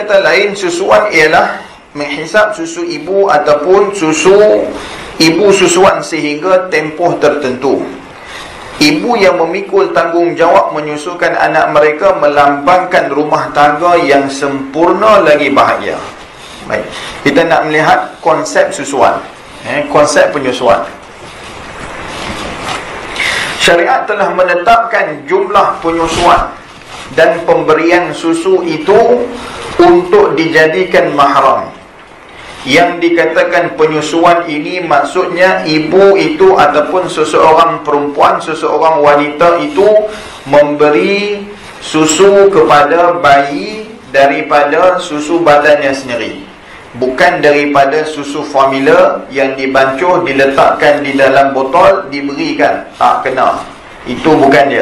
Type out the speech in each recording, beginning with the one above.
kata lain, susuan ialah menghisap susu ibu ataupun susu ibu susuan sehingga tempoh tertentu. Ibu yang memikul tanggungjawab menyusukan anak mereka melambangkan rumah tangga yang sempurna lagi bahagia. Baik, kita nak melihat konsep susuan, konsep penyusuan. Syariat telah menetapkan jumlah penyusuan dan pemberian susu itu untuk dijadikan mahram. Yang dikatakan penyusuan ini maksudnya ibu itu ataupun seseorang perempuan, seseorang wanita itu memberi susu kepada bayi daripada susu badannya sendiri, bukan daripada susu formula yang dibancuh, diletakkan di dalam botol, diberikan. Tak kena, itu bukan dia.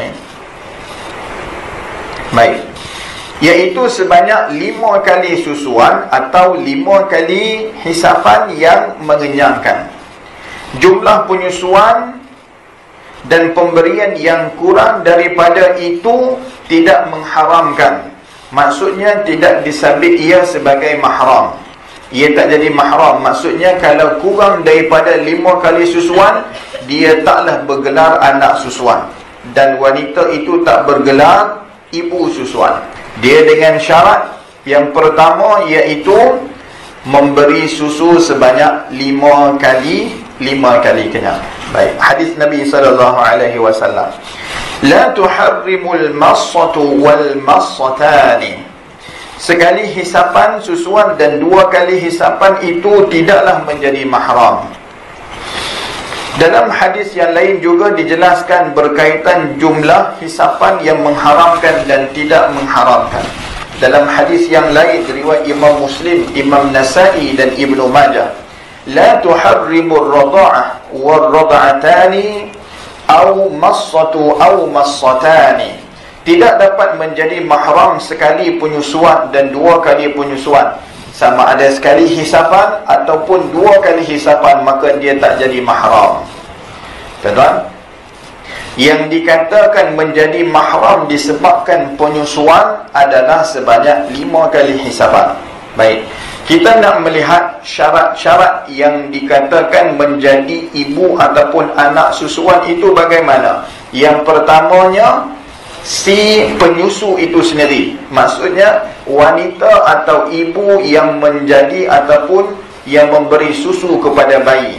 Baik, iaitu sebanyak 5 kali susuan atau 5 kali hisapan yang mengenyangkan. Jumlah penyusuan dan pemberian yang kurang daripada itu tidak mengharamkan. Maksudnya tidak disabit ia sebagai mahram. Ia tak jadi mahram. Maksudnya kalau kurang daripada 5 kali susuan, dia taklah bergelar anak susuan, dan wanita itu tak bergelar ibu susuan. Dia dengan syarat yang pertama, iaitu memberi susu sebanyak 5 kali kenyang. Baik, hadis Nabi SAW, la tuharrimul massatu wal massatani. Sekali hisapan susuan dan 2 kali hisapan itu tidaklah menjadi mahram. Dalam hadis yang lain juga dijelaskan berkaitan jumlah hisapan yang mengharamkan dan tidak mengharamkan. Dalam hadis yang lain riwayat Imam Muslim, Imam Nasa'i dan Ibnu Majah, la tuharrimur radha'ah war rad'atani aw massatu aw massatani. Tidak dapat menjadi mahram sekali penyusuan dan 2 kali penyusuan. Sama ada sekali hisapan ataupun 2 kali hisapan, maka dia tak jadi mahram. Tuan-tuan, yang dikatakan menjadi mahram disebabkan penyusuan adalah sebanyak 5 kali hisapan. Baik, kita nak melihat syarat-syarat yang dikatakan menjadi ibu ataupun anak susuan itu bagaimana. Yang pertamanya, si penyusu itu sendiri, maksudnya wanita atau ibu yang menjadi ataupun yang memberi susu kepada bayi.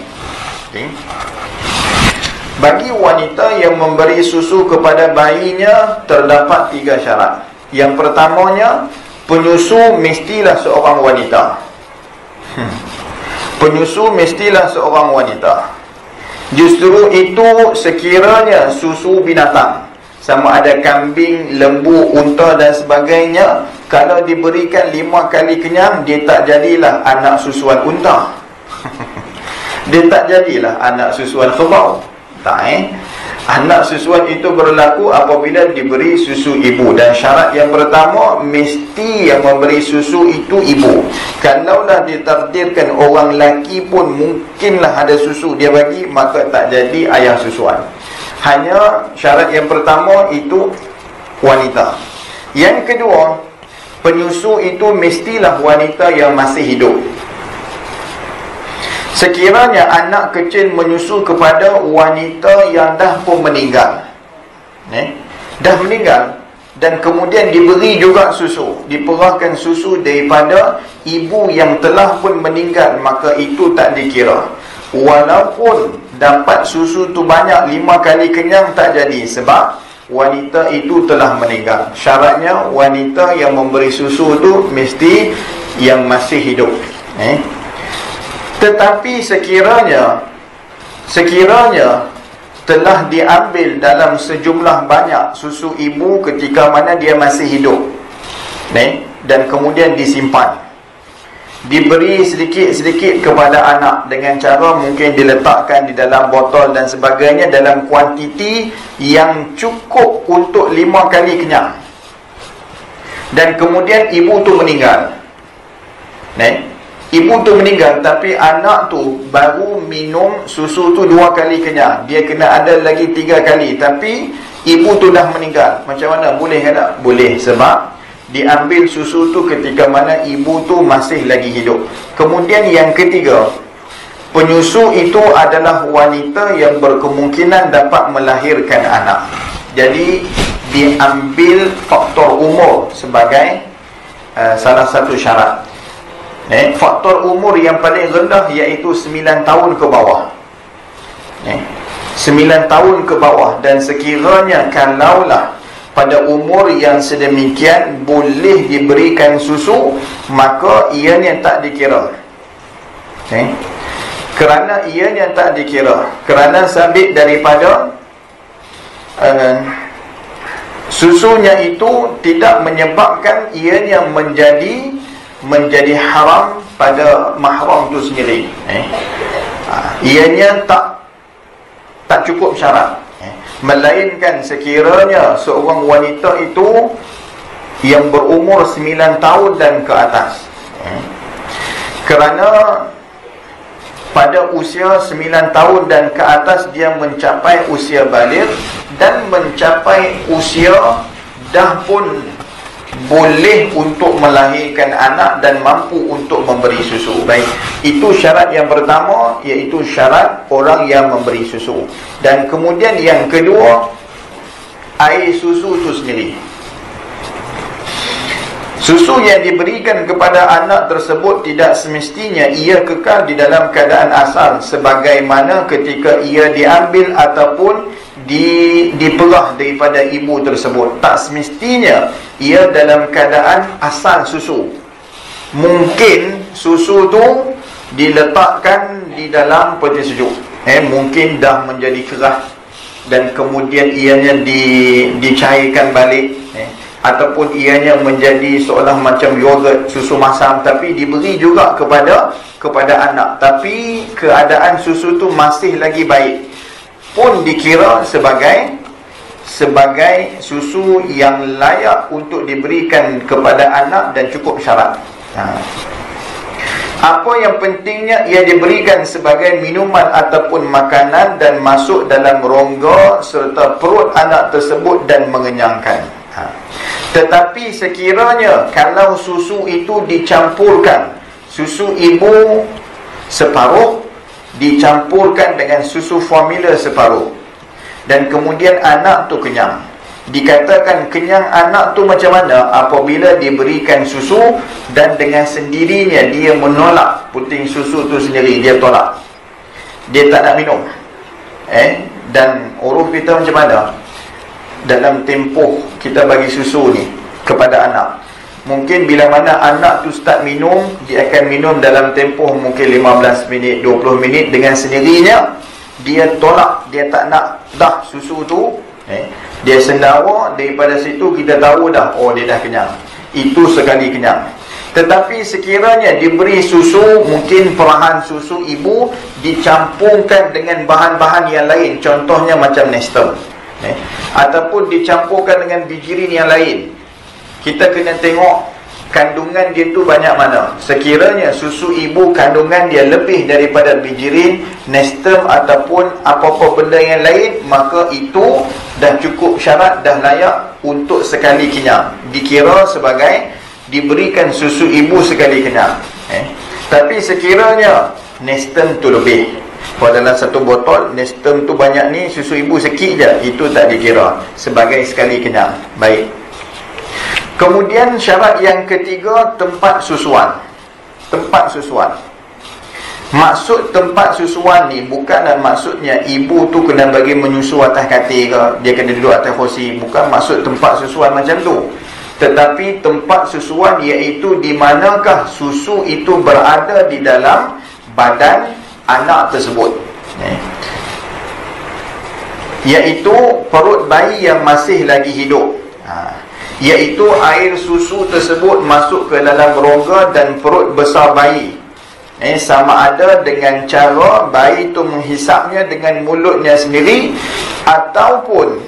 Bagi wanita yang memberi susu kepada bayinya terdapat 3 syarat. Yang pertamanya, penyusu mestilah seorang wanita. Penyusu mestilah seorang wanita. Justru itu sekiranya susu binatang, sama ada kambing, lembu, unta dan sebagainya, kalau diberikan 5 kali kenyang, dia tak jadilah anak susuan unta. Dia tak jadilah anak susuan kerbau. Tak, anak susuan itu berlaku apabila diberi susu ibu. Dan syarat yang pertama, mesti yang memberi susu itu ibu. Kalaulah ditakdirkan orang lelaki pun mungkinlah ada susu dia bagi, maka tak jadi ayah susuan. Hanya syarat yang pertama itu wanita. Yang kedua, penyusu itu mestilah wanita yang masih hidup. Sekiranya anak kecil menyusu kepada wanita yang dah pun meninggal, dah meninggal, dan kemudian diberi juga susu, diperahkan susu daripada ibu yang telah pun meninggal, maka itu tak dikira. Walaupun dapat susu tu banyak, 5 kali kenyang, tak jadi, sebab wanita itu telah meninggal. Syaratnya wanita yang memberi susu tu mesti yang masih hidup. Tetapi sekiranya telah diambil dalam sejumlah banyak susu ibu ketika mana dia masih hidup, dan kemudian disimpan, diberi sedikit-sedikit kepada anak dengan cara mungkin diletakkan di dalam botol dan sebagainya dalam kuantiti yang cukup untuk 5 kali kenyang, dan kemudian ibu tu meninggal. Ibu tu meninggal, tapi anak tu baru minum susu tu 2 kali kenyang. Dia kena ada lagi 3 kali, tapi ibu tu dah meninggal. Macam mana? Boleh ke tak? Boleh, sebab Diambil susu tu ketika mana ibu tu masih lagi hidup. Kemudian yang ketiga, penyusu itu adalah wanita yang berkemungkinan dapat melahirkan anak. Jadi diambil faktor umur sebagai salah satu syarat. Faktor umur yang paling rendah iaitu 9 tahun ke bawah. 9 tahun ke bawah. Dan sekiranya kalaulah pada umur yang sedemikian boleh diberikan susu, maka ianya tak dikira. Kerana ianya tak dikira, kerana sabit daripada susunya itu tidak menyebabkan ianya menjadi haram pada mahram itu sendiri. Ianya tak cukup syarat. Melainkan sekiranya seorang wanita itu yang berumur 9 tahun dan ke atas, kerana pada usia 9 tahun dan ke atas dia mencapai usia baligh dan mencapai usia dah pun boleh untuk melahirkan anak dan mampu untuk memberi susu. Baik, itu syarat yang pertama, iaitu syarat orang yang memberi susu. Dan kemudian yang kedua, air susu itu sendiri. Susu yang diberikan kepada anak tersebut tidak semestinya ia kekal di dalam keadaan asal sebagaimana ketika ia diambil ataupun diperah daripada ibu tersebut. Tak semestinya ia dalam keadaan asal susu. Mungkin susu tu diletakkan di dalam peti sejuk, mungkin dah menjadi keras dan kemudian ianya dicairkan balik, ataupun ianya menjadi seolah macam yogurt, susu masam, tapi diberi juga kepada anak, tapi keadaan susu tu masih lagi baik, pun dikira sebagai susu yang layak untuk diberikan kepada anak dan cukup syarat. Apa yang pentingnya, ia diberikan sebagai minuman ataupun makanan dan masuk dalam rongga serta perut anak tersebut dan mengenyangkan. Tetapi sekiranya kalau susu itu dicampurkan, susu ibu separuh dicampurkan dengan susu formula separuh, dan kemudian anak tu kenyang, dikatakan kenyang anak tu macam mana? Apabila diberikan susu dan dengan sendirinya dia menolak puting susu tu sendiri, dia tolak, dia tak nak minum. Dan uruf kita macam mana dalam tempoh kita bagi susu ni kepada anak? Mungkin bila mana anak tu start minum, dia akan minum dalam tempoh mungkin 15 minit, 20 minit, dengan sendirinya dia tolak, dia tak nak dah susu tu. Dia sendawa, daripada situ kita tahu dah, oh dia dah kenyang. Itu sekali kenyang. Tetapi sekiranya diberi susu, mungkin perahan susu ibu dicampurkan dengan bahan-bahan yang lain, contohnya macam Nestem, ataupun dicampurkan dengan bijirin yang lain, kita kena tengok kandungan dia tu banyak mana. Sekiranya susu ibu kandungan dia lebih daripada bijirin, Nestem ataupun apa-apa benda yang lain, maka itu dah cukup syarat, dah layak untuk sekali kenyang, dikira sebagai diberikan susu ibu sekali kenyang. Tapi sekiranya Nestem tu lebih, kalau dalam satu botol Nestem tu banyak ni, susu ibu sikit je, itu tak dikira sebagai sekali kenyang. Baik. Kemudian syarat yang ketiga, tempat susuan. Tempat susuan. Maksud tempat susuan ni bukanlah maksudnya ibu tu kena bagi menyusu atas katil ke, dia kena duduk atas kursi. Bukan maksud tempat susuan macam tu. Tetapi tempat susuan iaitu di manakah susu itu berada di dalam badan anak tersebut, iaitu perut bayi yang masih lagi hidup. Iaitu air susu tersebut masuk ke dalam rongga dan perut besar bayi, sama ada dengan cara bayi itu menghisapnya dengan mulutnya sendiri, ataupun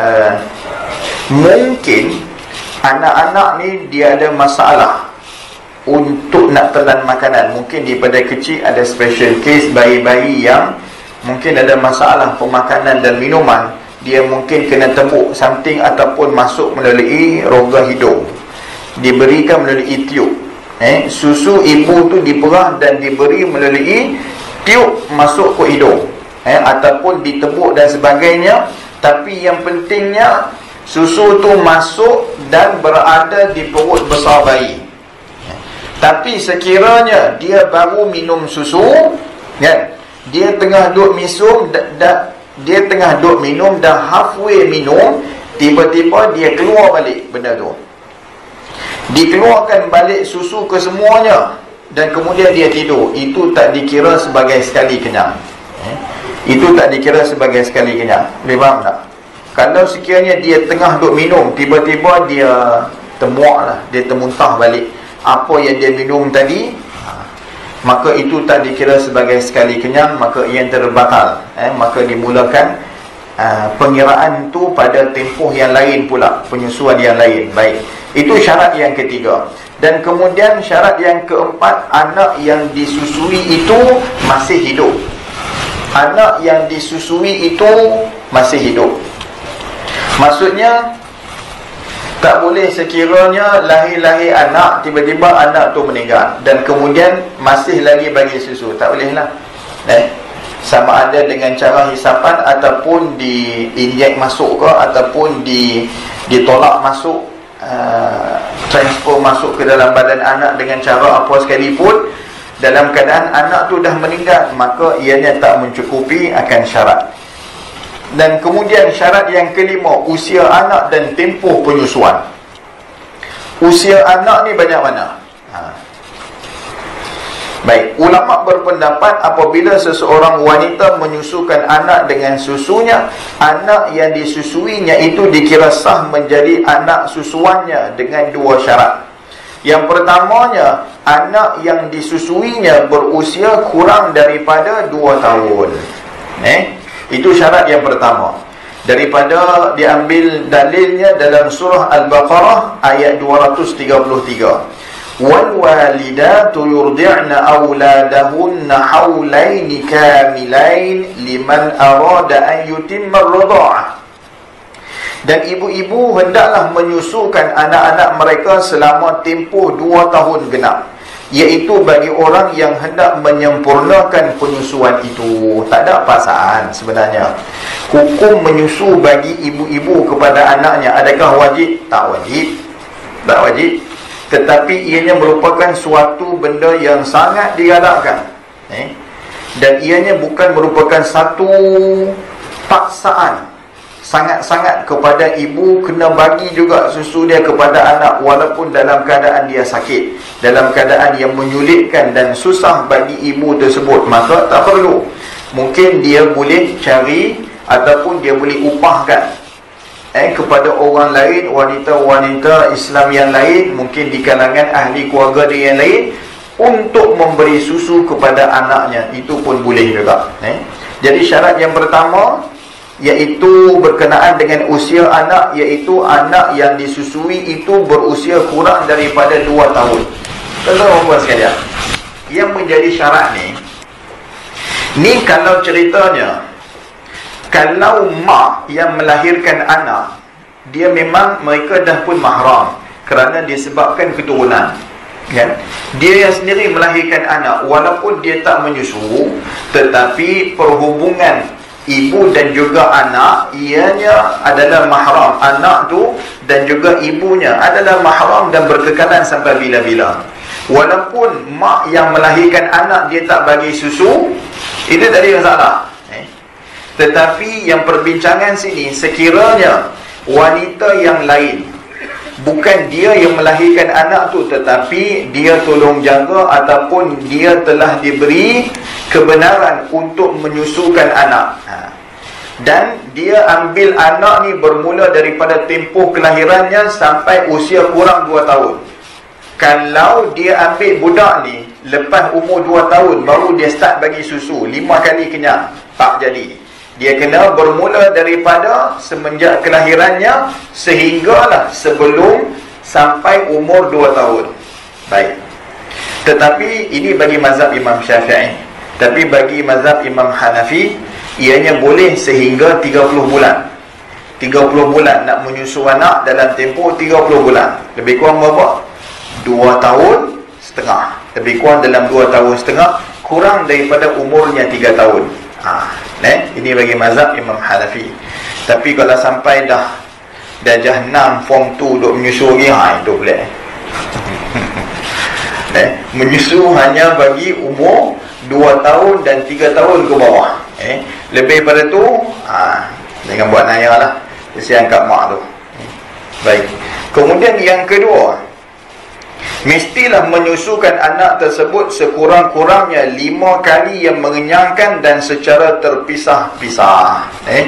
mungkin anak-anak ni dia ada masalah untuk nak telan makanan. Mungkin daripada kecil ada special case bayi-bayi yang mungkin ada masalah pemakanan dan minuman, dia mungkin kena tembuk something ataupun masuk melalui rongga hidung. diberikan melalui tiup. Susu ibu tu diperah dan diberi melalui tiup masuk ke hidung, ataupun ditebuk dan sebagainya. Tapi yang pentingnya susu tu masuk dan berada di perut besar bayi. Tapi sekiranya dia baru minum susu, kan, dia tengah duk minum dah halfway minum, tiba-tiba dia keluar balik benda tu, dikeluarkan balik susu ke semuanya, dan kemudian dia tidur. Itu tak dikira sebagai sekali kenyang. Itu tak dikira sebagai sekali kenyang. Boleh faham tak? Kalau sekiranya dia tengah duk minum, tiba-tiba dia temuak lah, dia termuntah balik apa yang dia minum tadi, maka itu tak dikira sebagai sekali kenyang, maka ia terbatal. Maka dimulakan pengiraan tu pada tempoh yang lain pula, penyusuan yang lain. Baik, itu syarat yang ketiga. Dan kemudian syarat yang keempat, anak yang disusui itu masih hidup. Anak yang disusui itu masih hidup. Maksudnya, tak boleh sekiranya lahir-lahir anak, tiba-tiba anak tu meninggal dan kemudian masih lagi bagi susu. Tak boleh lah. Sama ada dengan cara hisapan, ataupun diinjek masuk ke, ataupun ditolak masuk, transfer masuk ke dalam badan anak dengan cara apa sekalipun, dalam keadaan anak tu dah meninggal, maka ianya tak mencukupi akan syarat. Dan kemudian syarat yang kelima, usia anak dan tempoh penyusuan. Usia anak ni banyak mana? Baik, ulama berpendapat apabila seseorang wanita menyusukan anak dengan susunya, anak yang disusuinya itu dikira sah menjadi anak susuannya dengan dua syarat. Yang pertamanya, anak yang disusuinya berusia kurang daripada 2 tahun. Itu syarat yang pertama. Daripada diambil dalilnya dalam surah Al-Baqarah ayat 233. Wal walidatu yurdi'na auladahunna haulaini kamilain liman arada an yutimma ar-ridha'ah. Dan ibu-ibu hendaklah menyusukan anak-anak mereka selama tempoh 2 tahun genap, iaitu bagi orang yang hendak menyempurnakan penyusuan itu. Tak ada paksaan sebenarnya. Hukum menyusu bagi ibu-ibu kepada anaknya, adakah wajib? Tak wajib. Tak wajib. Tetapi ianya merupakan suatu benda yang sangat digalakkan. Dan ianya bukan merupakan satu paksaan. Sangat-sangat kepada ibu kena bagi juga susu dia kepada anak, walaupun dalam keadaan dia sakit, dalam keadaan yang menyulitkan dan susah bagi ibu tersebut, maka tak perlu. Mungkin dia boleh cari ataupun dia boleh upahkan kepada orang lain, wanita-wanita Islam yang lain, mungkin di kalangan ahli keluarga dia yang lain, untuk memberi susu kepada anaknya. Itu pun boleh juga. Jadi syarat yang pertama, iaitu berkenaan dengan usia anak, iaitu anak yang disusui itu berusia kurang daripada 2 tahun. Tuan-tuan sekalian, yang menjadi syarat ni kalau ceritanya, kalau mak yang melahirkan anak, dia memang mereka dah pun mahram kerana disebabkan keturunan, kan? Dia yang sendiri melahirkan anak, walaupun dia tak menyusu, tetapi perhubungan ibu dan juga anak, ianya adalah mahram. Anak tu dan juga ibunya adalah mahram dan berkekalan sampai bila-bila. Walaupun mak yang melahirkan anak dia tak bagi susu, itu tak ada masalah. Tetapi yang perbincangan sini, sekiranya wanita yang lain, bukan dia yang melahirkan anak tu, tetapi dia tolong jaga ataupun dia telah diberi kebenaran untuk menyusukan anak, dan dia ambil anak ni bermula daripada tempoh kelahirannya sampai usia kurang 2 tahun. Kalau dia ambil budak ni lepas umur 2 tahun baru dia start bagi susu 5 kali kenyang, tak jadi. Dia kena bermula daripada semenjak kelahirannya sehinggalah sebelum sampai umur 2 tahun. Baik. Tetapi ini bagi mazhab Imam Syafi'i. Tapi bagi mazhab Imam Hanafi, ianya boleh sehingga 30 bulan. 30 bulan nak menyusu anak dalam tempoh 30 bulan. Lebih kurang berapa? 2 tahun setengah. Lebih kurang dalam 2 tahun setengah, kurang daripada umurnya 3 tahun. Ini bagi mazhab Imam Hanafi. Tapi kalau sampai dah darjah 6 form 2 duk menyusu lagi, itu boleh. Menyusu hanya bagi umur 2 tahun dan 3 tahun ke bawah. Lebih pada tu jangan buat naya lah, kesian kat mak tu. Baik. Kemudian yang kedua, mestilah menyusukan anak tersebut sekurang-kurangnya 5 kali yang mengenyangkan dan secara terpisah-pisah.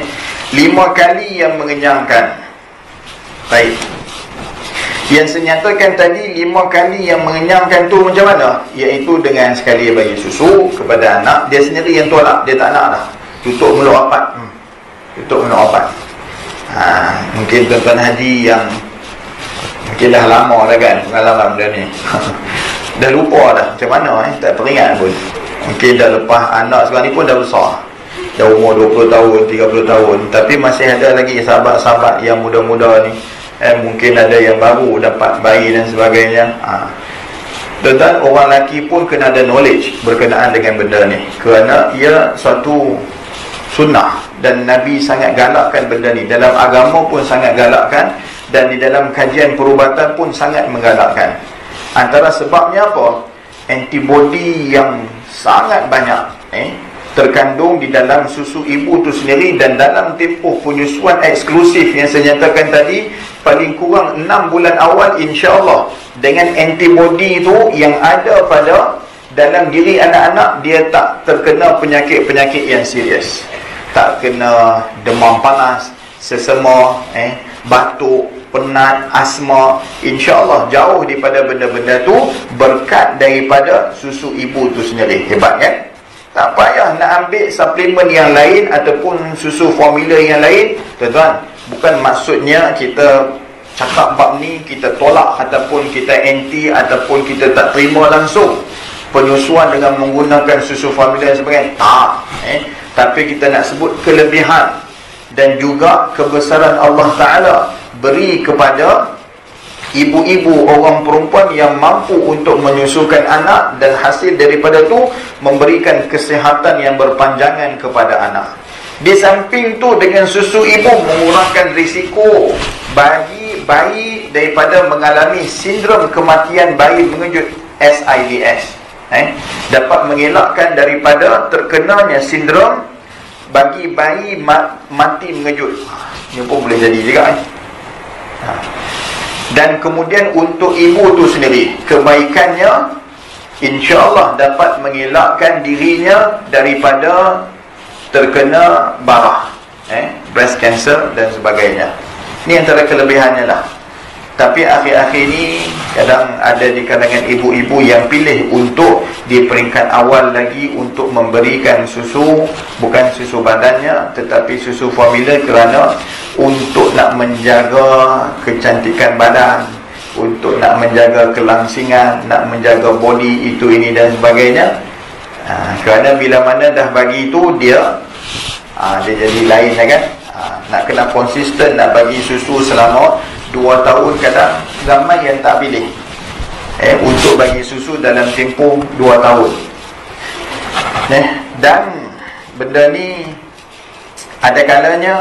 5 kali yang mengenyangkan. Baik. Yang senyatakan tadi 5 kali yang mengenyangkan tu macam mana? Iaitu dengan sekali bagi susu kepada anak, dia sendiri yang tolak, dia tak nak dah. Tutup mulut rapat. Tutup mulut rapat. Mungkin tuan-tuan haji yang mungkin dah lama dah kan pengalaman benda ni. Dah lupa dah macam mana, tak teringat pun. Mungkin dah lepas anak sekarang ni pun dah besar, dah umur 20 tahun, 30 tahun, tapi masih ada lagi sahabat-sahabat yang muda-muda ni. Mungkin ada yang baru dapat bayi dan sebagainya. Dan orang lelaki pun kena ada knowledge berkenaan dengan benda ni, kerana ia suatu sunnah dan Nabi sangat galakkan benda ni. Dalam agama pun sangat galakkan, dan di dalam kajian perubatan pun sangat menggalakkan. Antara sebabnya apa? Antibody yang sangat banyak terkandung di dalam susu ibu tu sendiri, dan dalam tempoh penyusuan eksklusif yang saya nyatakan tadi, paling kurang 6 bulan awal, insya-Allah dengan antibody tu yang ada pada dalam diri anak-anak, dia tak terkena penyakit-penyakit yang serius. Tak kena demam panas, sesama, batuk, penat, asma, insya-Allah jauh daripada benda-benda tu berkat daripada susu ibu tu sendiri. Hebat kan? Tak payah nak ambil suplemen yang lain ataupun susu formula yang lain. Tuan-tuan, bukan maksudnya kita cakap bab ni kita tolak ataupun kita anti ataupun kita tak terima langsung penyusuan dengan menggunakan susu formula dan sebagainya. Tak. Tapi kita nak sebut kelebihan dan juga kebesaran Allah Ta'ala beri kepada ibu-ibu, orang perempuan yang mampu untuk menyusukan anak, dan hasil daripada tu memberikan kesihatan yang berpanjangan kepada anak. Di samping tu, dengan susu ibu mengurangkan risiko bagi bayi daripada mengalami sindrom kematian bayi mengejut, SIDS. Dapat mengelakkan daripada terkenanya sindrom bagi bayi mati mengejut. Ini pun boleh jadi juga. Dan kemudian untuk ibu tu sendiri, kebaikannya insya-Allah dapat mengelakkan dirinya daripada terkena barah, breast cancer dan sebagainya. Ini antara kelebihannya lah. Tapi akhir-akhir ni kadang ada di kalangan ibu-ibu yang pilih untuk di peringkat awal lagi untuk memberikan susu, bukan susu badannya tetapi susu formula, kerana untuk nak menjaga kecantikan badan, untuk nak menjaga kelangsingan, nak menjaga body itu ini dan sebagainya. Kerana bila mana dah bagi itu, dia jadi lain lah kan. Nak kena konsisten, nak bagi susu selama 2 tahun, kadang ramai yang tak pilih untuk bagi susu dalam tempoh 2 tahun. Dan benda ni ada kalanya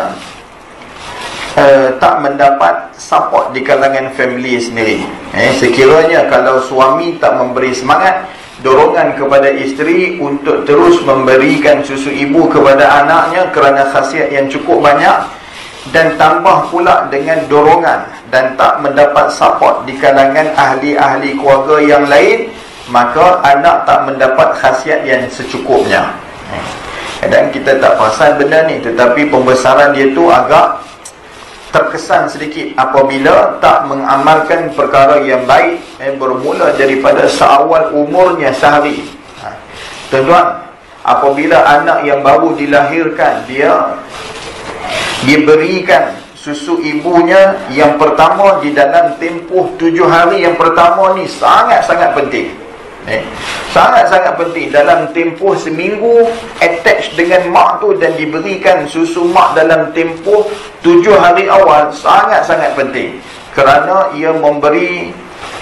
tak mendapat support di kalangan family sendiri. Sekiranya kalau suami tak memberi semangat, dorongan kepada isteri untuk terus memberikan susu ibu kepada anaknya kerana khasiat yang cukup banyak, dan tambah pula dengan dorongan dan tak mendapat support di kalangan ahli-ahli keluarga yang lain, maka anak tak mendapat khasiat yang secukupnya. Kadang kita tak perasan benda ni, tetapi pembesaran dia tu agak terkesan sedikit apabila tak mengamalkan perkara yang baik, bermula daripada seawal umurnya sehari. Tuan-tuan, apabila anak yang baru dilahirkan, dia diberikan susu ibunya yang pertama di dalam tempoh 7 hari yang pertama ni sangat-sangat penting. Sangat-sangat penting. Dalam tempoh seminggu attach dengan mak tu dan diberikan susu mak dalam tempoh 7 hari awal sangat-sangat penting, kerana ia memberi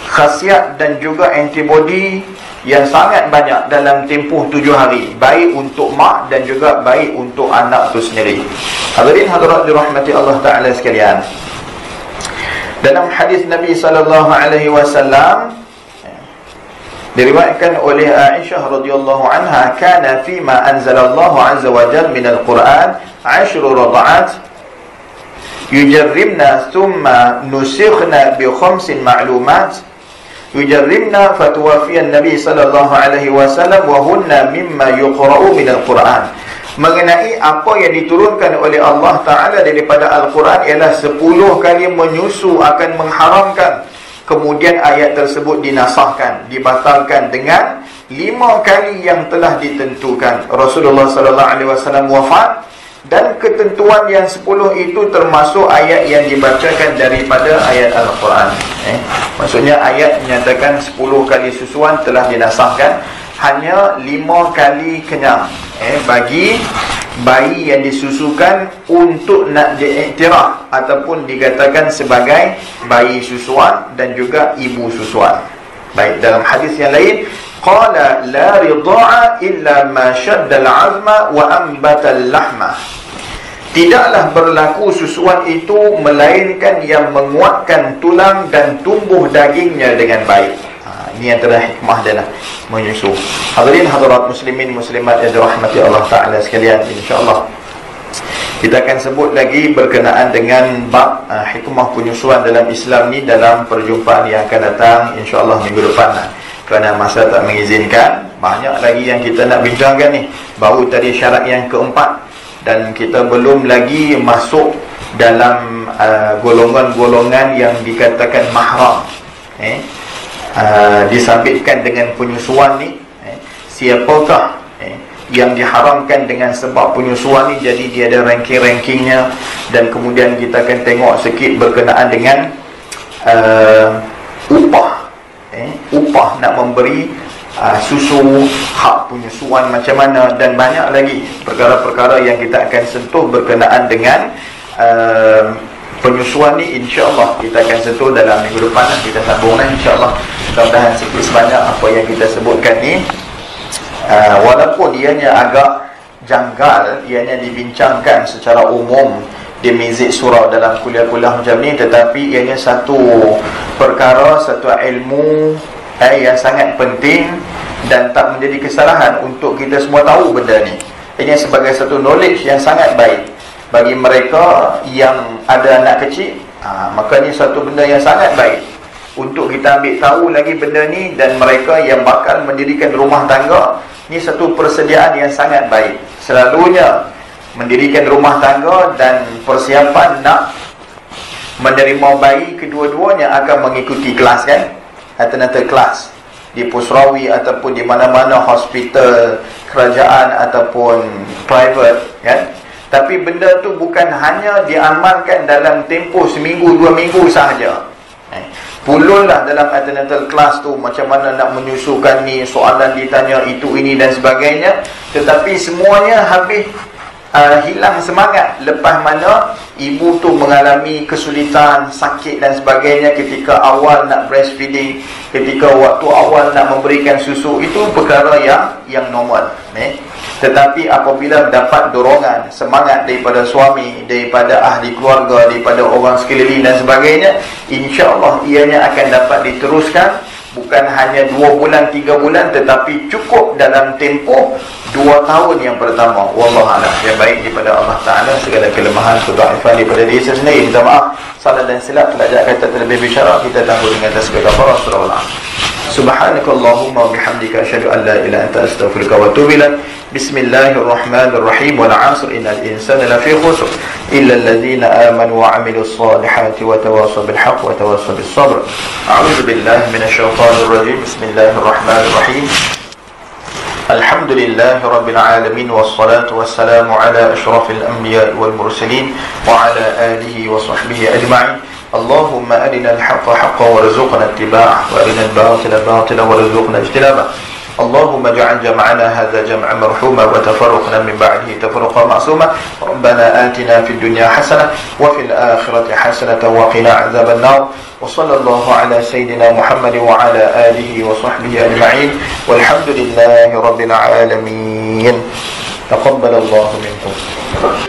khasiat dan juga antibody yang sangat banyak dalam tempoh 7 hari, baik untuk mak dan juga baik untuk anak itu sendiri. Hadirin hadirat dirahmati Allah Ta'ala sekalian, dalam hadis Nabi SAW diriwayatkan oleh Aisyah radhiyallahu anha, kana fima anzalallahu azza wa jalla min al-Quran 10 rada'at yujarrimna thumma nusikhna bi 5 ma'lumat yujarrimna fatuwafiyan Nabi sallallahu alaihi wasallam wa hunna mimma yuqra'u min al-Quran. Mengenai apa yang diturunkan oleh Allah Ta'ala daripada Al-Quran ialah 10 kali menyusu akan mengharamkan, kemudian ayat tersebut dinasahkan, dibatalkan dengan 5 kali yang telah ditentukan. Rasulullah sallallahu alaihi wasallam wafat dan ketentuan yang 10 itu termasuk ayat yang dibacakan daripada ayat Al-Quran. Maksudnya ayat menyatakan 10 kali susuan telah dinasahkan, hanya 5 kali kenyang bagi bayi yang disusukan untuk nak diiktiraf ataupun dikatakan sebagai bayi susuan dan juga ibu susuan. Baik, dalam hadis yang lain, qala la ridha'a illa ma shadda al-'azma wa anbata al-lahma. Tidaklah berlaku susuan itu melainkan yang menguatkan tulang dan tumbuh dagingnya dengan baik. Ini antara hikmah dalam menyusu. Hadirin hadirat muslimin muslimat yang dirahmati Allah Ta'ala sekalian, insya-Allah kita akan sebut lagi berkenaan dengan bab hikmah penyusuan dalam Islam ni dalam perjumpaan yang akan datang, insya-Allah minggu depan. Kerana masa tak mengizinkan, banyak lagi yang kita nak bincangkan ni. Baru tadi syarat yang keempat, dan kita belum lagi masuk dalam golongan-golongan yang dikatakan mahram, disabitkan dengan penyusuan ni. Siapakah yang diharamkan dengan sebab penyusuan ni? Jadi dia ada ranking-rankingnya, dan kemudian kita akan tengok sikit berkenaan dengan upah nak memberi susu, hak penyusuan macam mana, dan banyak lagi perkara-perkara yang kita akan sentuh berkenaan dengan penyusuan ni. InsyaAllah kita akan sentuh dalam minggu depan. Kita sambung insyaAllah. Mudah-mudahan sikit sebanyak apa yang kita sebutkan ni, walaupun ianya agak janggal, ianya dibincangkan secara umum di Mizik Surau dalam kuliah-kuliah macam ni, tetapi ianya satu perkara, satu ilmu yang sangat penting dan tak menjadi kesalahan untuk kita semua tahu benda ni. Ini sebagai satu knowledge yang sangat baik bagi mereka yang ada anak kecil. Maka ni satu benda yang sangat baik untuk kita ambil tahu lagi benda ni, dan mereka yang bakal mendirikan rumah tangga ni satu persediaan yang sangat baik. Selalunya mendirikan rumah tangga dan persiapan nak menerima bayi, kedua-duanya akan mengikuti kelas kan, antenatal kelas di Pusrawi ataupun di mana-mana hospital kerajaan ataupun private kan. Tapi benda tu bukan hanya diamalkan dalam tempoh seminggu, 2 minggu sahaja. Pulullah dalam antenatal kelas tu macam mana nak menyusukan ni, soalan ditanya itu, ini dan sebagainya. Tetapi semuanya habis hilang semangat lepas mana ibu tu mengalami kesulitan, sakit dan sebagainya ketika awal nak breastfeeding, ketika waktu awal nak memberikan susu. Itu perkara yang normal. Tetapi apabila dapat dorongan, semangat daripada suami, daripada ahli keluarga, daripada orang sekeliling dan sebagainya, insya-Allah ianya akan dapat diteruskan. Bukan hanya 2 bulan, 3 bulan, tetapi cukup dalam tempoh 2 tahun yang pertama. Wallahualam. Yang baik daripada Allah Ta'ala, segala kelemahan, kedaifan daripada diri sendiri, minta maaf. Salah dan silap, pelajar kata terlebih bisyara, kita tangguh dengan atas kekafarah. Subhanakallahumma wa bihamdika asyhadu an la ilaha illa anta astaghfiruka wa atubu ilaik. Bismillahirrahmanirrahim. Wal 'asr innal insana lafi khusr illa alladhina amanu wa 'amilus solihati wa tawassaw bil haqq wa tawassaw bis sabr. A'udzu billahi minasy syaithanir rajim. Bismillahirrahmanirrahim. Alhamdulillahi rabbil alamin, wassalatu wassalamu ala asyrafil anbiya'i wal mursalin wa ala alihi wa sahbihi ajma'in. Allahumma arina al-haqqa haqqan warzuqna ittiba'ah wa arina al-batila batilan warzuqna ijtinabah. اللهم اجعل جمعنا هذا جمعا مرحوما وتفرقنا من بعده تفرقا معصوما. ربنا آتنا في الدنيا حسنة وفي الآخرة حسنة وقنا عذاب النار. وصلى الله على سيدنا محمد وعلى آله وصحبه أجمعين والحمد لله رب العالمين. تقبل الله منكم.